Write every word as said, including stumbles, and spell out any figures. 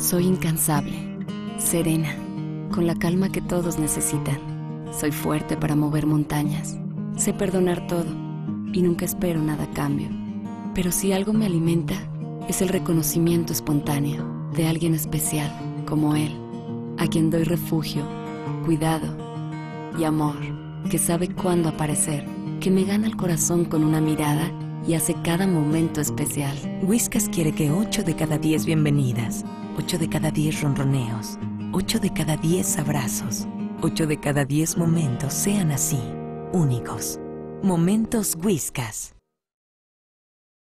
Soy incansable, serena, con la calma que todos necesitan. Soy fuerte para mover montañas. Sé perdonar todo y nunca espero nada a cambio. Pero si algo me alimenta, es el reconocimiento espontáneo de alguien especial como él, a quien doy refugio, cuidado y amor, que sabe cuándo aparecer, que me gana el corazón con una mirada y hace cada momento especial. Whiskas quiere que ocho de cada diez bienvenidas, ocho de cada diez ronroneos, ocho de cada diez abrazos, ocho de cada diez momentos sean así, únicos. Momentos Whiskas.